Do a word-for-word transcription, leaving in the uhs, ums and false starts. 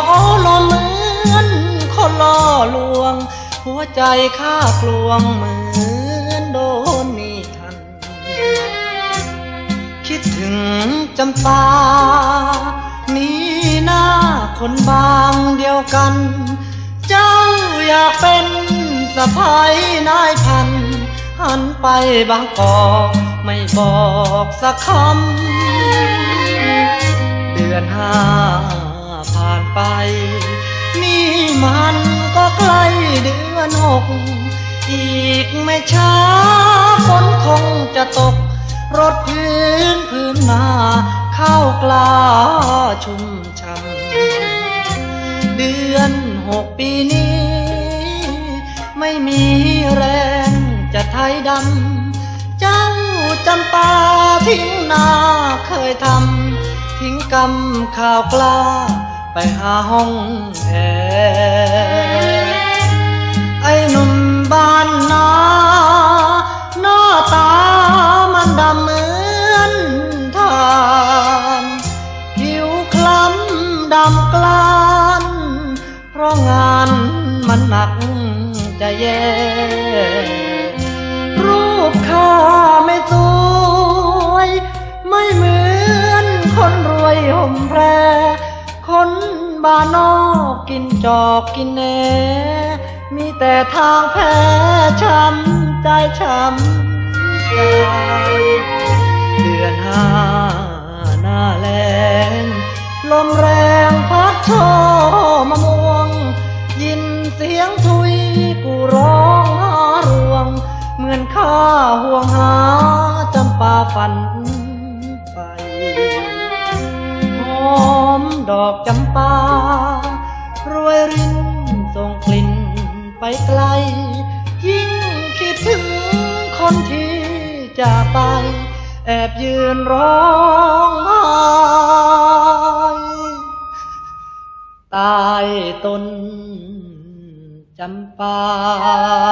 ลมเหมือนคนล่อลวงหัวใจข้ากลวงเหมือนโดนมีทันคิดถึงจำปานี่หน้าคนบางเดียวกันเจ้าอยากเป็นสะพ้ายนายพันหันไปบางกอกไม่บอกสักคำเดือนห้าผ่านไปนี่มันก็ใกล้เดือนหกอีกไม่ช้าฝนคงจะตกรถพื้นพื้นนาข้าวกล้าชุ่มช่ำเดือนหกปีนี้ไม่มีแรงจะไถดำเจ้าจำปาทิ้งนาเคยทำทิ้งกำข้าวกล้าไปหาห้องแอร์ไอ้หนุ่มบ้านนาหน้าตามันดำเหมือนทานผิวคล้ำดำกลานเพราะงานมันหนักจะแย่รูปข้าไม่สวยไม่เหมือนคนรวยห่มแพรคนบ้านนอกกินจอกกินแหนมีแต่ทางแพ้ช้ำใจช้ำใจเดือนห้าหน้าแรงลมแรงพัดช่อมะม่วงยินเสียงทุยกูร้องหารวงเหมือนข้าห่วงหาจำปาฝันไปหอมดอกจำปารวยรินส่งกลิ่นไปไกลยิ่งคิดถึงคนที่จากไปแอบยืนร้องไห้ใต้ต้นจำปา